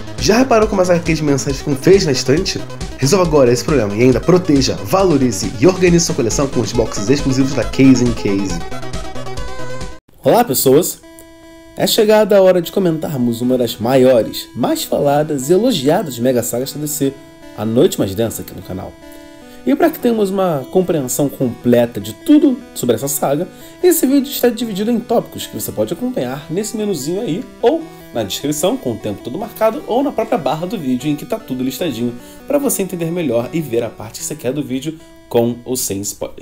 Já reparou como as HQs mensais ficam feias na estante? Resolva agora esse problema e ainda proteja, valorize e organize sua coleção com os boxes exclusivos da Case in Case. Olá pessoas! É chegada a hora de comentarmos uma das maiores, mais faladas e elogiadas mega sagas da DC, A Noite Mais Densa, aqui no canal. E para que tenhamos uma compreensão completa de tudo sobre essa saga, esse vídeo está dividido em tópicos que você pode acompanhar nesse menuzinho aí, ou na descrição, com o tempo todo marcado, ou na própria barra do vídeo em que está tudo listadinho, para você entender melhor e ver a parte que você quer do vídeo com ou sem spoiler.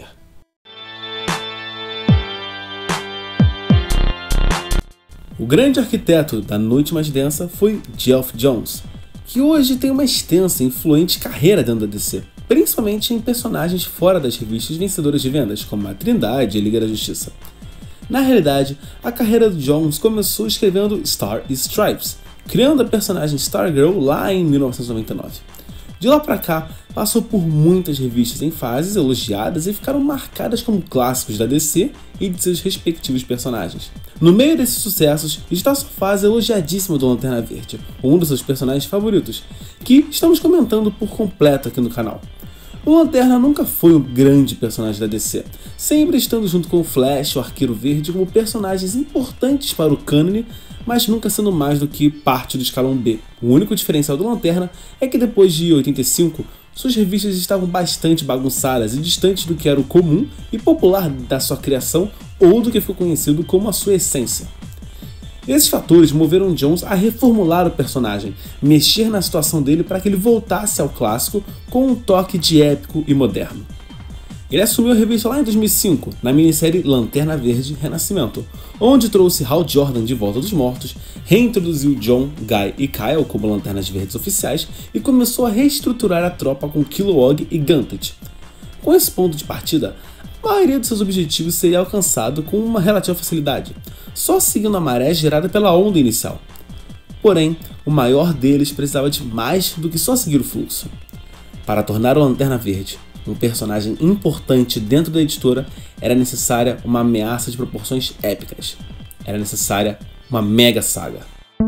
O grande arquiteto da Noite Mais Densa foi Geoff Johns, que hoje tem uma extensa e influente carreira dentro da DC, principalmente em personagens fora das revistas vencedoras de vendas, como a Trindade e a Liga da Justiça. Na realidade, a carreira de Johns começou escrevendo Star e Stripes, criando a personagem Stargirl lá em 1999. De lá pra cá, passou por muitas revistas em fases elogiadas e ficaram marcadas como clássicos da DC e de seus respectivos personagens. No meio desses sucessos está sua fase elogiadíssima do Lanterna Verde, um dos seus personagens favoritos, que estamos comentando por completo aqui no canal. O Lanterna nunca foi um grande personagem da DC, sempre estando junto com o Flash e o Arqueiro Verde como personagens importantes para o cânone, mas nunca sendo mais do que parte do escalão B. O único diferencial do Lanterna é que depois de 85, suas revistas estavam bastante bagunçadas e distantes do que era o comum e popular da sua criação ou do que ficou conhecido como a sua essência. Esses fatores moveram Johns a reformular o personagem, mexer na situação dele para que ele voltasse ao clássico com um toque de épico e moderno. Ele assumiu a revista lá em 2005, na minissérie Lanterna Verde Renascimento, onde trouxe Hal Jordan de volta dos mortos, reintroduziu John, Guy e Kyle como Lanternas Verdes oficiais e começou a reestruturar a tropa com Kilowog e Ganthet. Com esse ponto de partida, a maioria de seus objetivos seria alcançado com uma relativa facilidade, só seguindo a maré gerada pela onda inicial. Porém, o maior deles precisava de mais do que só seguir o fluxo. Para tornar o Lanterna Verde um personagem importante dentro da editora, era necessária uma ameaça de proporções épicas. Era necessária uma mega saga.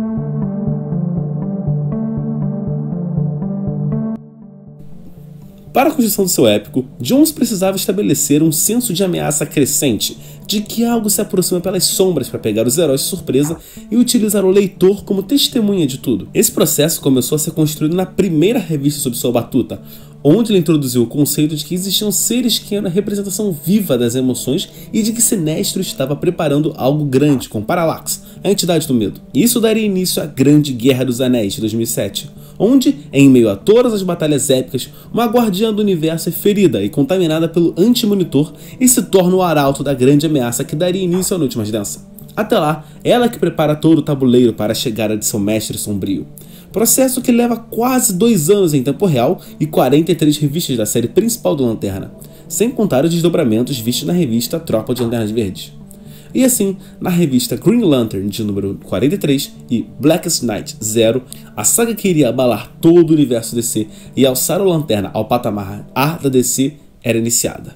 Para a construção do seu épico, Johns precisava estabelecer um senso de ameaça crescente, de que algo se aproxima pelas sombras para pegar os heróis de surpresa e utilizar o leitor como testemunha de tudo. Esse processo começou a ser construído na primeira revista sob sua batuta, onde ele introduziu o conceito de que existiam seres que eram a representação viva das emoções e de que Sinestro estava preparando algo grande com Parallax, a entidade do medo. Isso daria início à Grande Guerra dos Anéis de 2007, onde, em meio a todas as batalhas épicas, uma guardiã do universo é ferida e contaminada pelo Anti-Monitor e se torna o arauto da grande ameaça que daria início à Noite Mais Densa. Até lá, ela que prepara todo o tabuleiro para a chegada de seu mestre sombrio. Processo que leva quase 2 anos em tempo real e 43 revistas da série principal do Lanterna, sem contar os desdobramentos vistos na revista Tropa de Lanternas Verdes. E assim, na revista Green Lantern de número 43 e Blackest Night 0, a saga que iria abalar todo o universo DC e alçar o Lanterna ao patamar A da DC era iniciada.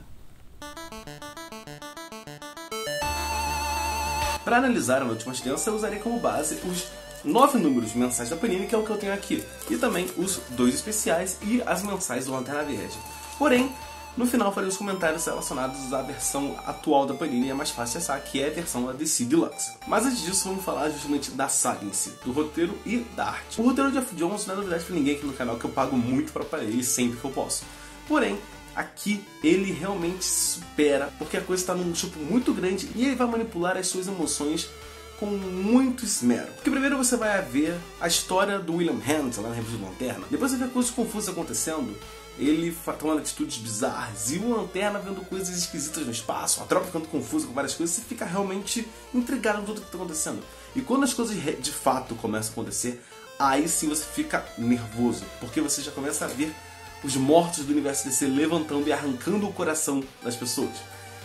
Para analisar a Noite Mais Densa, eu usarei como base os 9 números mensais da Panini, que é o que eu tenho aqui, e também os 2 especiais e as mensais do Lanterna Verde. Porém, no final farei os comentários relacionados à versão atual da Panini, é mais fácil acessar, que é a versão da DC Deluxe. Mas antes disso, vamos falar justamente da saga em si, do roteiro e da arte. O roteiro de Geoff Johns não é novidade pra ninguém aqui no canal, que eu pago muito pra ele sempre que eu posso. Porém, aqui ele realmente se supera, porque a coisa está num tipo muito grande e ele vai manipular as suas emoções com muito esmero. Porque primeiro você vai ver a história do William Hands lá na revista do Lanterna, depois você vê coisas confusas acontecendo, ele tomando atitudes bizarras e o Lanterna vendo coisas esquisitas no espaço, a tropa ficando confusa com várias coisas, você fica realmente intrigado com tudo que está acontecendo. E quando as coisas de fato começam a acontecer, aí sim você fica nervoso, porque você já começa a ver os mortos do universo DC levantando e arrancando o coração das pessoas.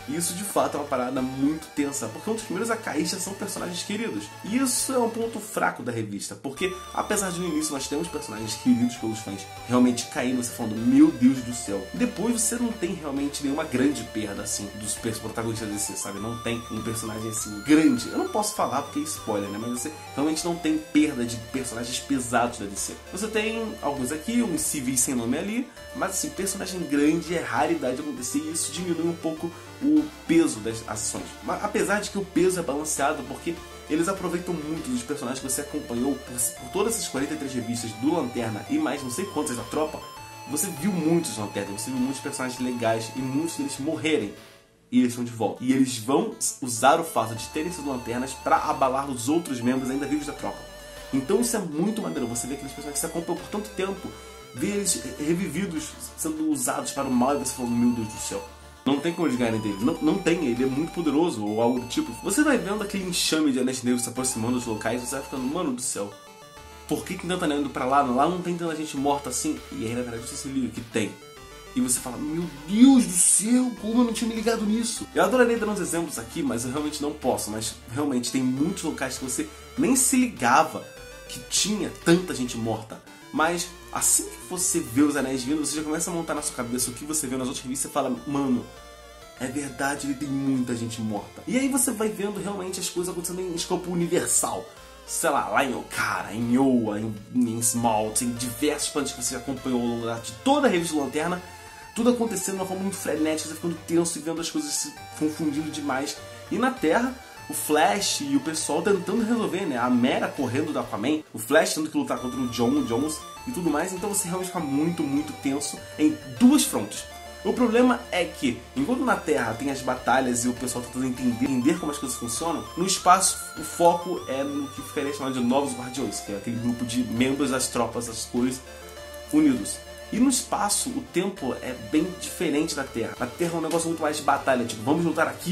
E isso de fato é uma parada muito tensa, porque um dos primeiros a cair já são personagens queridos. E isso é um ponto fraco da revista, porque apesar de no início nós temos personagens queridos pelos fãs realmente caindo, você falando, meu Deus do céu. Depois você não tem realmente nenhuma grande perda assim dos protagonistas da DC, sabe? Não tem um personagem assim grande. Eu não posso falar porque é spoiler, né? Mas você realmente não tem perda de personagens pesados da DC. Você tem alguns aqui, uns civis sem nome ali, mas assim, personagem grande é raridade acontecer e isso diminui um pouco o peso das ações. Mas apesar de que o peso é balanceado, porque eles aproveitam muito dos personagens que você acompanhou por todas essas 43 revistas do Lanterna e mais não sei quantas da Tropa. Você viu muitos Lanterna, você viu muitos personagens legais e muitos deles morrerem. E eles estão de volta. E eles vão usar o fato de terem sido lanternas para abalar os outros membros ainda vivos da tropa. Então isso é muito maneiro. Você vê aqueles personagens que você acompanhou por tanto tempo, vê eles revividos, sendo usados para o mal, e você fala, meu Deus do céu. Não tem como eles ganharem dele. Não tem, ele é muito poderoso, ou algo do tipo. Você vai vendo aquele enxame de anéis negros se aproximando dos locais, você vai ficando, mano do céu. Por que não tá indo pra lá? Lá não tem tanta gente morta assim. E aí na verdade você se liga que tem. E você fala, meu Deus do céu, como eu não tinha me ligado nisso? Eu adoraria dar uns exemplos aqui, mas eu realmente não posso. Mas realmente tem muitos locais que você nem se ligava que tinha tanta gente morta. Mas assim que você vê os anéis vindo, você já começa a montar na sua cabeça o que você vê nas outras revistas e fala, mano, é verdade, ele tem muita gente morta. E aí você vai vendo realmente as coisas acontecendo em escopo universal. Sei lá em Okara, em Oa, em Smalt, em diversos planos que você acompanhou ao longo de toda a revista Lanterna. Tudo acontecendo de uma forma muito frenética, você ficando tenso e vendo as coisas se confundindo demais. E na Terra, o Flash e o pessoal tentando resolver, né? A Mera correndo do Aquaman, o Flash tendo que lutar contra o Jones e tudo mais. Então você realmente fica muito, muito tenso em duas frontes. O problema é que, enquanto na Terra tem as batalhas e o pessoal tentando entender como as coisas funcionam, no espaço o foco é no que ficaria chamado de Novos Guardiões, que é aquele grupo de membros das tropas, das cores, unidos. E no espaço, o tempo é bem diferente da Terra. Na Terra é um negócio muito mais de batalha, tipo, vamos lutar aqui,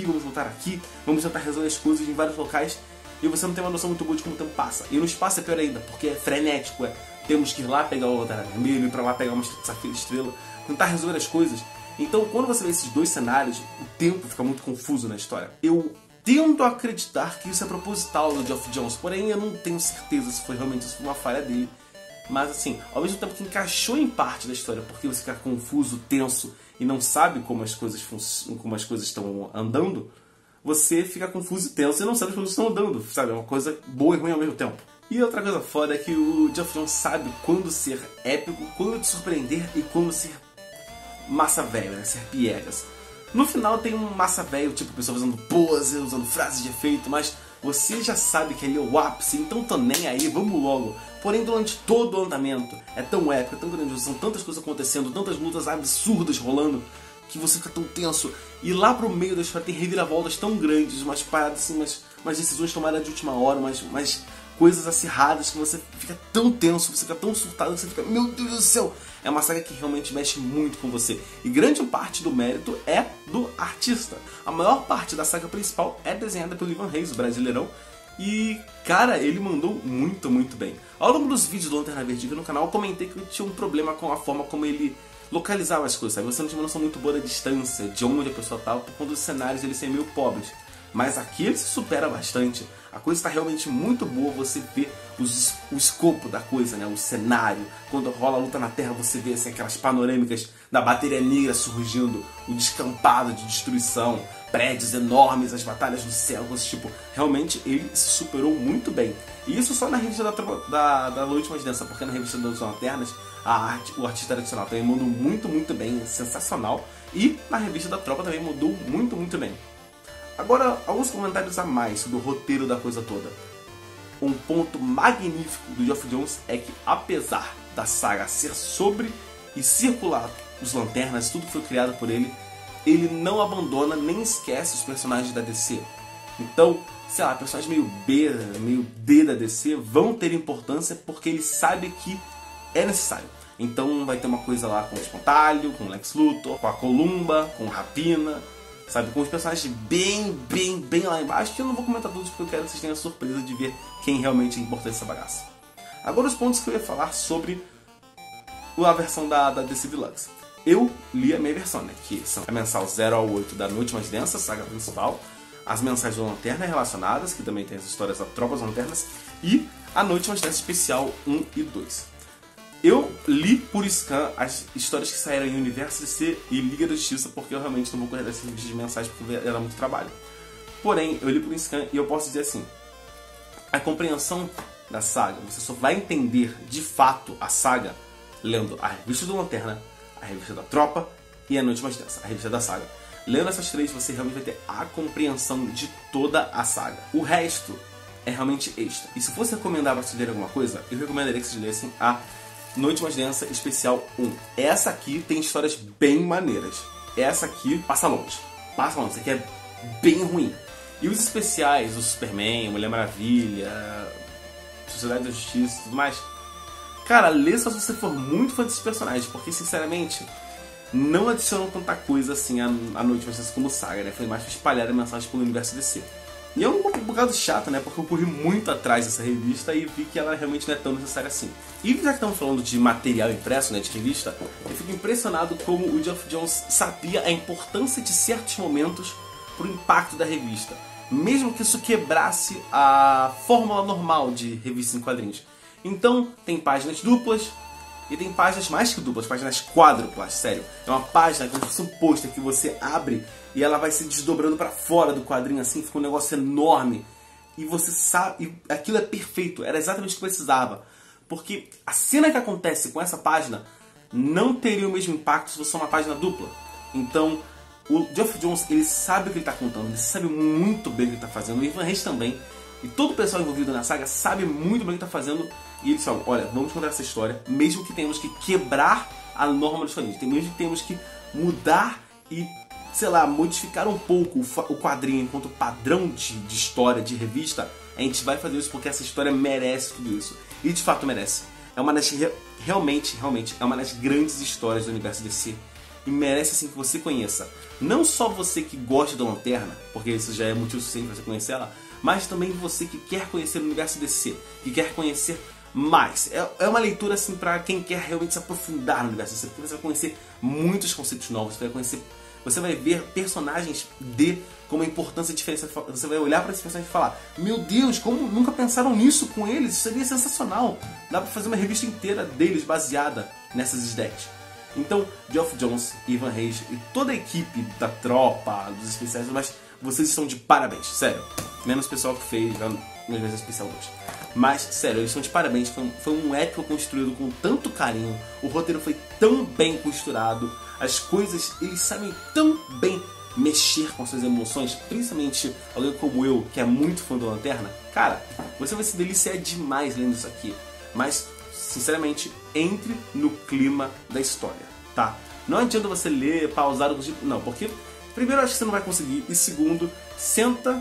vamos tentar resolver as coisas em vários locais, e você não tem uma noção muito boa de como o tempo passa. E no espaço é pior ainda, porque é frenético, temos que ir lá pegar o Lanterna Vermelho, ir pra lá pegar uma Safira Estrela, tentar resolver as coisas. Então, quando você vê esses dois cenários, o tempo fica muito confuso na história. Eu tendo a acreditar que isso é proposital do Geoff Johns, porém eu não tenho certeza se foi realmente uma falha dele. Mas assim, ao mesmo tempo que encaixou em parte da história, porque você fica confuso, tenso e não sabe como as coisas estão andando, você fica confuso e tenso e não sabe como estão andando, sabe? É uma coisa boa e ruim ao mesmo tempo. E outra coisa foda é que o Geoff Johns sabe quando ser épico, quando te surpreender e quando ser massa velha, né? Ser piegas. No final tem um massa velho, tipo pessoa usando pose, usando frases de efeito, mas você já sabe que ali é o ápice, então tô nem aí, vamos logo. Porém, durante todo o andamento, é tão épico, é tão grandioso, são tantas coisas acontecendo, tantas lutas absurdas rolando, que você fica tão tenso. E lá pro meio da história tem reviravoltas tão grandes, umas paradas assim, umas decisões tomadas de última hora, umas coisas acirradas que você fica tão tenso, você fica tão surtado que você fica, meu Deus do céu! É uma saga que realmente mexe muito com você. E grande parte do mérito é do artista. A maior parte da saga principal é desenhada pelo Ivan Reis, o brasileirão. E, cara, ele mandou muito, muito bem. Ao longo dos vídeos do Lanterna Verde no canal, eu comentei que eu tinha um problema com a forma como ele localizava as coisas, sabe? Você não tinha uma noção muito boa da distância, de onde a pessoa estava, por conta dos cenários eles serem meio pobres. Mas aqui ele se supera bastante. A coisa está realmente muito boa, você vê o escopo da coisa, né? O cenário. Quando rola a luta na Terra, você vê assim, aquelas panorâmicas da bateria negra surgindo, o descampado de destruição, prédios enormes, as batalhas no céu, coisas tipo... Realmente ele se superou muito bem. E isso só na revista da Noite Mais Densa, porque na revista das Lanternas, o artista tradicional também mandou muito, muito bem, sensacional. E na revista da Tropa também mudou muito, muito bem. Agora, alguns comentários a mais sobre o roteiro da coisa toda. Um ponto magnífico do Geoff Johns é que, apesar da saga ser sobre e circular os Lanternas, tudo que foi criado por ele, ele não abandona nem esquece os personagens da DC. Então, sei lá, personagens meio B, meio D da DC vão ter importância porque ele sabe que é necessário. Então vai ter uma coisa lá com o Espantalho, com o Lex Luthor, com a Columba, com o Rapina, sabe, com os personagens bem lá embaixo, que eu não vou comentar todos porque eu quero que vocês tenham a surpresa de ver quem realmente é importante nessa bagaça. Agora os pontos que eu ia falar sobre a versão da DC Deluxe. eu li a minha versão, né? Que são a mensal 0 ao 8 da Noite Mais Densa, saga principal, as mensagens do Lanterna relacionadas, que também tem as histórias da Tropas Lanternas, e a Noite Mais Densa especial 1 e 2. Eu li por scan as histórias que saíram em Universo DC e Liga da Justiça, porque eu realmente não vou correr dessas revistas de mensagens porque era muito trabalho. Porém, eu li por scan e eu posso dizer assim, a compreensão da saga, você só vai entender de fato a saga lendo a revista do Lanterna, a revista da Tropa e a Noite Mais Densa, a revista da saga. Lendo essas três, você realmente vai ter a compreensão de toda a saga. O resto é realmente extra. E se fosse recomendar para vocês lerem alguma coisa, eu recomendaria que vocês lessem a Noite Mais Densa Especial 1. Essa aqui tem histórias bem maneiras. Essa aqui passa longe. Passa longe, isso aqui é bem ruim. E os especiais, o Superman, Mulher Maravilha, Sociedade da Justiça e tudo mais, cara, lê só se você for muito fã desses personagens, porque sinceramente não adicionam tanta coisa assim a Noite Mais Densa como saga, né? Foi mais pra espalhar a mensagem pelo universo DC. E é um bocado chato, né? Porque eu corri muito atrás dessa revista e vi que ela realmente não é tão necessária assim. E já que estamos falando de material impresso, né, de revista, eu fico impressionado como o Geoff Johns sabia a importância de certos momentos pro impacto da revista, mesmo que isso quebrasse a fórmula normal de revistas em quadrinhos. Então, tem páginas duplas e tem páginas mais que duplas, páginas quádruplas, sério. É uma página como se fosse um pôster que você abre e ela vai se desdobrando pra fora do quadrinho assim, fica um negócio enorme. E você sabe, e aquilo é perfeito, era exatamente o que precisava. Porque a cena que acontece com essa página não teria o mesmo impacto se fosse uma página dupla. Então, o Geoff Johns, ele sabe o que ele está contando, ele sabe muito bem o que ele está fazendo, o Ivan Reis também, e todo o pessoal envolvido na saga sabe muito bem o que está fazendo, e eles falam, olha, vamos contar essa história, mesmo que tenhamos que quebrar a norma dos quadrinhos, mesmo que tenhamos que mudar e, sei lá, modificar um pouco o quadrinho enquanto padrão de história, de revista, a gente vai fazer isso porque essa história merece tudo isso, e de fato merece. É uma das, realmente, é uma das grandes histórias do universo DC, e merece assim que você conheça. Não só você que gosta da Lanterna, porque isso já é motivo suficiente para você conhecer ela, mas também você que quer conhecer o universo DC, que quer conhecer mais. É uma leitura assim para quem quer realmente se aprofundar no universo DC, porque você vai conhecer muitos conceitos novos, você vai ver personagens com uma importância diferente. Você vai olhar para esses personagens e falar, meu Deus, como nunca pensaram nisso com eles? Isso seria sensacional. Dá para fazer uma revista inteira deles baseada nessas ideias. Então, Geoff Johns, Ivan Reis e toda a equipe da Tropa, dos especiais, mas vocês estão de parabéns, sério. Menos o pessoal que fez no vezes especial 2. Mas, sério, eles estão de parabéns. Foi um épico construído com tanto carinho. O roteiro foi tão bem costurado. As coisas, eles sabem tão bem mexer com suas emoções. Principalmente alguém como eu, que é muito fã do Lanterna. Cara, você vai se deliciar demais lendo isso aqui. Mas, sinceramente, entre no clima da história, tá? Não adianta você ler, pausar, não, porque primeiro eu acho que você não vai conseguir, e segundo, senta,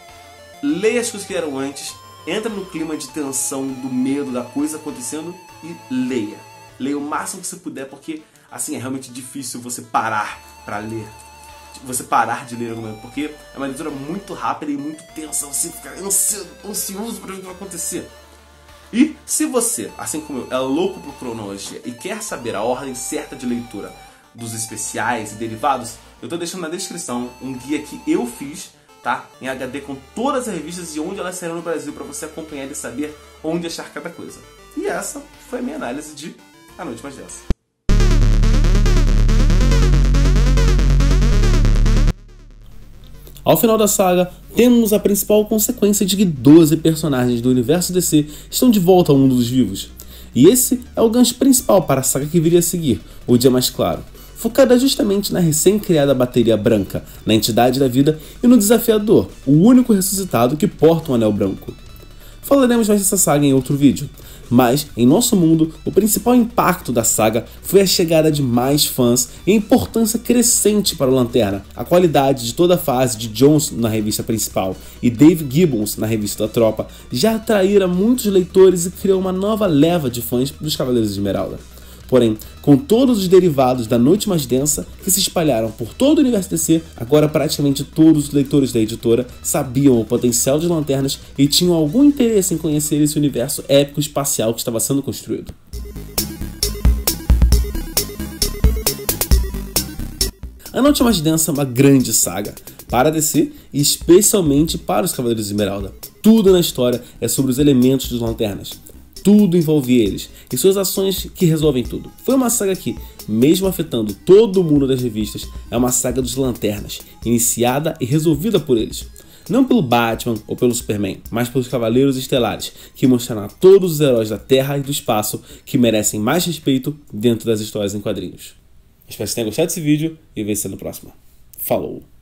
leia as coisas que eram antes, entra no clima de tensão, do medo, da coisa acontecendo e leia. Leia o máximo que você puder, porque assim é realmente difícil você parar pra ler. Você parar de ler alguma coisa, porque é uma leitura muito rápida e muito tensa, você fica ansioso para ver o que vai acontecer. E se você, assim como eu, é louco por cronologia e quer saber a ordem certa de leitura dos especiais e derivados, eu tô deixando na descrição um guia que eu fiz, tá? Em HD com todas as revistas e onde elas saíram no Brasil para você acompanhar e saber onde achar cada coisa. E essa foi a minha análise de A Noite Mais Densa. Ao final da saga, temos a principal consequência de que 12 personagens do universo DC estão de volta ao mundo dos vivos. E esse é o gancho principal para a saga que viria a seguir, O Dia Mais Claro, focada justamente na recém-criada Bateria Branca, na Entidade da Vida e no Desafiador, o único ressuscitado que porta um anel branco. Falaremos mais dessa saga em outro vídeo, mas, em nosso mundo, o principal impacto da saga foi a chegada de mais fãs e a importância crescente para o Lanterna, a qualidade de toda a fase de Johns na revista principal e Dave Gibbons na revista da Tropa já atraíram muitos leitores e criou uma nova leva de fãs dos Cavaleiros de Esmeralda. Porém, com todos os derivados da Noite Mais Densa que se espalharam por todo o universo DC, agora praticamente todos os leitores da editora sabiam o potencial de Lanternas e tinham algum interesse em conhecer esse universo épico espacial que estava sendo construído. A Noite Mais Densa é uma grande saga para DC e especialmente para os Cavaleiros de Esmeralda. Tudo na história é sobre os elementos dos Lanternas. Tudo envolve eles e suas ações que resolvem tudo. Foi uma saga que, mesmo afetando todo o mundo das revistas, é uma saga dos Lanternas, iniciada e resolvida por eles. Não pelo Batman ou pelo Superman, mas pelos Cavaleiros Estelares, que mostraram a todos os heróis da Terra e do espaço que merecem mais respeito dentro das histórias em quadrinhos. Espero que vocês tenham gostado desse vídeo e vejo você no próximo. Falou!